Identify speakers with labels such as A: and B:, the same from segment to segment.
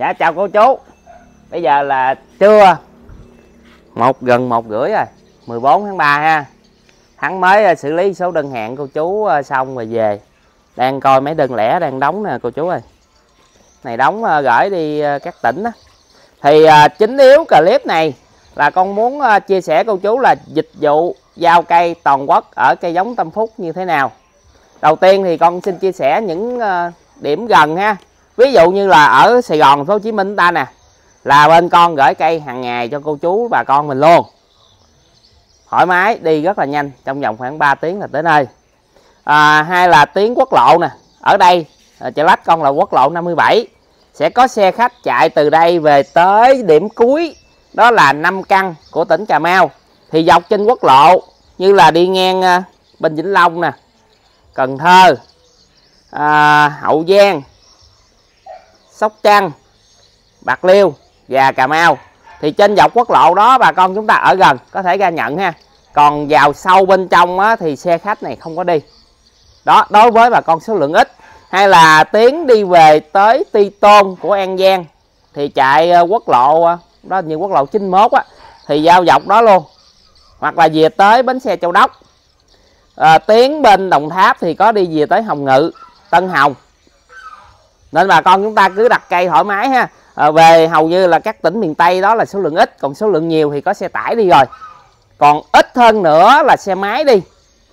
A: Dạ chào cô chú. Bây giờ là trưa gần 1:30 rồi, 14 tháng 3 ha. Hắn mới xử lý số đơn hàng cô chú xong rồi về. Đang coi mấy đơn lẻ đang đóng nè cô chú ơi. Này đóng gửi đi các tỉnh á. Thì chính yếu clip này là con muốn chia sẻ cô chú là dịch vụ giao cây toàn quốc ở cây giống Tâm Phúc như thế nào. Đầu tiên thì con xin chia sẻ những điểm gần ha. Ví dụ như là ở Sài Gòn, thành phố Hồ Chí Minh ta nè, là bên con gửi cây hàng ngày cho cô chú bà con mình luôn. Thoải mái, đi rất là nhanh, trong vòng khoảng 3 tiếng là tới nơi. Hay là tuyến quốc lộ nè, ở đây Chợ Lách con là quốc lộ 57, sẽ có xe khách chạy từ đây về tới điểm cuối đó là 5 Căn của tỉnh Cà Mau. Thì dọc trên quốc lộ như là đi ngang bên Vĩnh Long nè, Cần Thơ, Hậu Giang, Sóc Trăng, Bạc Liêu và Cà Mau, thì trên dọc quốc lộ đó bà con chúng ta ở gần có thể ra nhận ha. Còn vào sâu bên trong á, thì xe khách này không có đi. Đó, đối với bà con số lượng ít. Hay là tiến đi về tới Tuy Tôn của An Giang thì chạy quốc lộ đó như quốc lộ 91 á, thì giao dọc đó luôn. Hoặc là về tới bến xe Châu Đốc. Tiến bên Đồng Tháp thì có đi về tới Hồng Ngự, Tân Hồng. Nên bà con chúng ta cứ đặt cây thoải mái ha. Về hầu như là các tỉnh miền Tây đó là số lượng ít, còn số lượng nhiều thì có xe tải đi rồi. Còn ít hơn nữa là xe máy đi.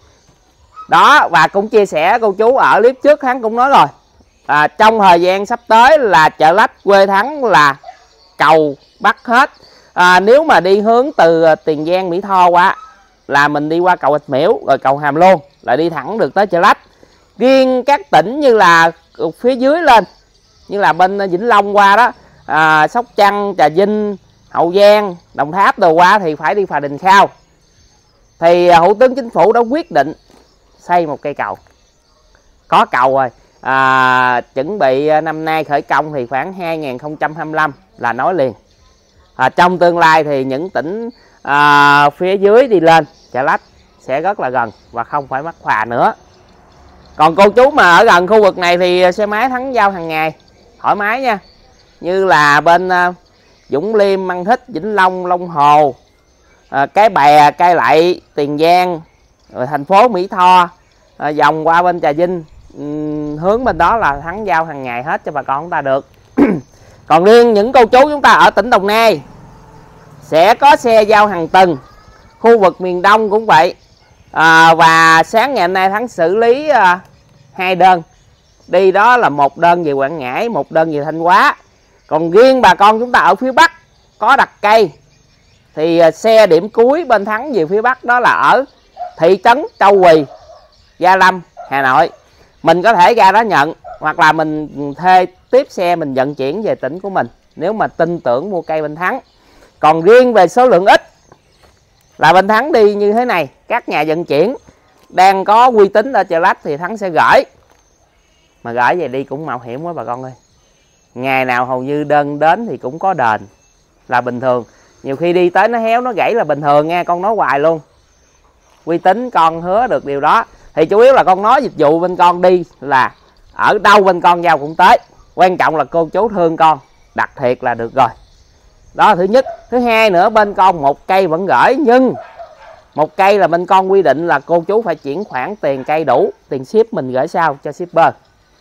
A: Đó, và cũng chia sẻ cô chú ở clip trước hắn cũng nói rồi. Trong thời gian sắp tới là Chợ Lách quê Thắng là cầu bắt hết. Nếu mà đi hướng từ Tiền Giang Mỹ Tho qua là mình đi qua cầu Ịch Miễu rồi cầu Hàm Luông là đi thẳng được tới Chợ Lách. Riêng các tỉnh như là phía dưới lên, như là bên Vĩnh Long qua đó, Sóc Trăng, Trà Vinh, Hậu Giang, Đồng Tháp đồ qua thì phải đi Phà Đình Khao. Thì Thủ tướng Chính phủ đã quyết định xây một cây cầu. Có cầu rồi, chuẩn bị năm nay khởi công thì khoảng 2025 là nối liền. Trong tương lai thì những tỉnh phía dưới đi lên Chợ Lách sẽ rất là gần và không phải mắc phà nữa. Còn cô chú mà ở gần khu vực này thì xe máy Thắng giao hàng ngày thoải mái nha. Như là bên Vũng Liêm, Măng Thích, Vĩnh Long, Long Hồ, Cái Bè, Cai Lậy, Tiền Giang, rồi thành phố Mỹ Tho, vòng qua bên Trà Vinh, hướng bên đó là Thắng giao hàng ngày hết cho bà con chúng ta được. Còn riêng những cô chú chúng ta ở tỉnh Đồng Nai sẽ có xe giao hàng tuần. Khu vực miền Đông cũng vậy. Và sáng ngày hôm nay Thắng xử lý 2 đơn đi, đó là 1 đơn về Quảng Ngãi, 1 đơn về Thanh Hóa. Còn riêng bà con chúng ta ở phía Bắc có đặt cây thì xe điểm cuối bên Thắng về phía Bắc đó là ở thị trấn Châu Quỳ, Gia Lâm, Hà Nội. Mình có thể ra đó nhận, hoặc là mình thuê tiếp xe mình vận chuyển về tỉnh của mình nếu mà tin tưởng mua cây bên Thắng. Còn riêng về số lượng ít là bên Thắng đi như thế này, các nhà vận chuyển đang có uy tín ở Chợ Lách thì Thắng sẽ gửi. Mà gửi về đi cũng mạo hiểm quá bà con ơi. Ngày nào hầu như đơn đến thì cũng có đền là bình thường. Nhiều khi đi tới nó héo nó gãy là bình thường nha, con nói hoài luôn. Uy tín con hứa được điều đó. Thì chủ yếu là con nói dịch vụ bên con đi là ở đâu bên con giao cũng tới. Quan trọng là cô chú thương con, đặt thiệt là được rồi. Đó là thứ nhất. Thứ hai nữa, bên con 1 cây vẫn gửi, nhưng 1 cây là bên con quy định là cô chú phải chuyển khoản tiền cây đủ, tiền ship mình gửi sau cho shipper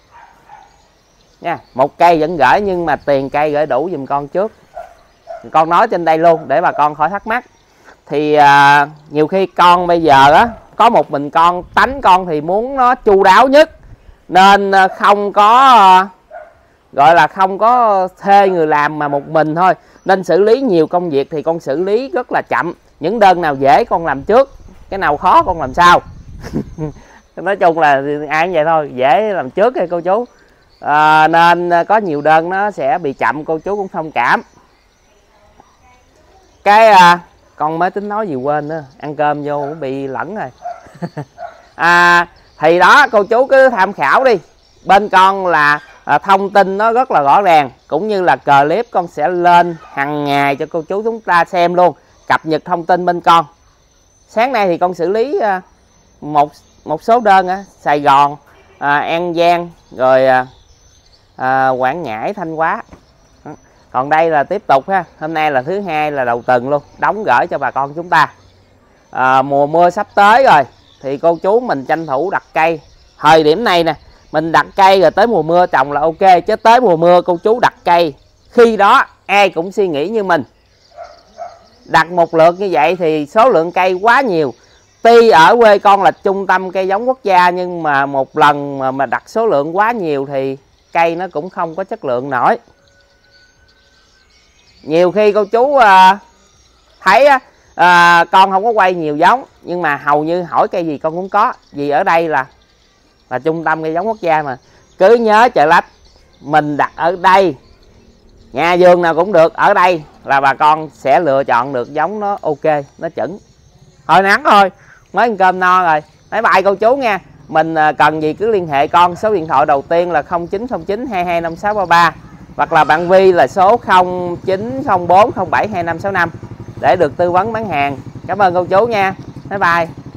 A: nha. 1 cây vẫn gửi nhưng mà tiền cây gửi đủ giùm con trước. Con nói trên đây luôn để bà con khỏi thắc mắc. Thì nhiều khi con bây giờ á, có một mình con, tánh con thì muốn nó chu đáo nhất, nên không có gọi là không có thuê người làm mà một mình thôi, nên xử lý nhiều công việc thì con xử lý rất là chậm. Những đơn nào dễ con làm trước, cái nào khó con làm sau. Nói chung là ai cũng vậy thôi, dễ làm trước hay cô chú. Nên có nhiều đơn nó sẽ bị chậm, cô chú cũng thông cảm. Cái con mới tính nói gì quên nữa, ăn cơm vô cũng bị lẫn rồi. Thì đó, cô chú cứ tham khảo đi. Bên con là thông tin nó rất là rõ ràng, cũng như là clip con sẽ lên hàng ngày cho cô chú chúng ta xem luôn, cập nhật thông tin bên con. Sáng nay thì con xử lý một số đơn Sài Gòn, An Giang, rồi Quảng Ngãi, Thanh Hóa. Còn đây là tiếp tục ha, hôm nay là thứ hai là đầu tuần luôn, đóng gửi cho bà con chúng ta. Mùa mưa sắp tới rồi thì cô chú mình tranh thủ đặt cây. Thời điểm này nè, mình đặt cây rồi tới mùa mưa trồng là ok, chứ tới mùa mưa cô chú đặt cây, khi đó ai cũng suy nghĩ như mình. Đặt một lượt như vậy thì số lượng cây quá nhiều. Tuy ở quê con là trung tâm cây giống quốc gia, nhưng mà một lần mà đặt số lượng quá nhiều thì cây nó cũng không có chất lượng nổi. Nhiều khi cô chú thấy con không có quay nhiều giống, nhưng mà hầu như hỏi cây gì con cũng có. Vì ở đây là trung tâm cây giống quốc gia mà. Cứ nhớ Chợ Lách, mình đặt ở đây, nhà vườn nào cũng được, ở đây là bà con sẽ lựa chọn được giống nó ok, nó chuẩn. Thôi nắng thôi, mới ăn cơm no rồi. Bye bye cô chú nha. Mình cần gì cứ liên hệ con, số điện thoại đầu tiên là 0909 225633, hoặc là bạn Vi là số 0904072565 để được tư vấn bán hàng. Cảm ơn cô chú nha. Bye bye.